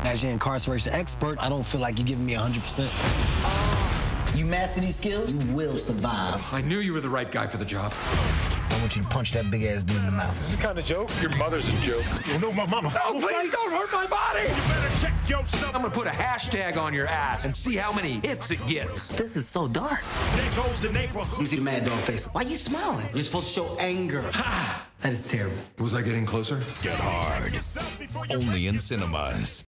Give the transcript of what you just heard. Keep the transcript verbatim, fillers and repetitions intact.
As your incarceration expert, I don't feel like you're giving me one hundred percent. You master these skills, you will survive. I knew you were the right guy for the job. I want you to punch that big-ass dude in the mouth. This is kind of joke. Your mother's a joke. You know my mama. No, please don't hurt my body! You better check yourself. I'm gonna put a hashtag on your ass and see how many hits it gets. This is so dark. There goes the neighborhood. Let me see the mad dog face. Why you smiling? You're supposed to show anger. That is terrible. Was I getting closer? Get Hard. Only in cinemas.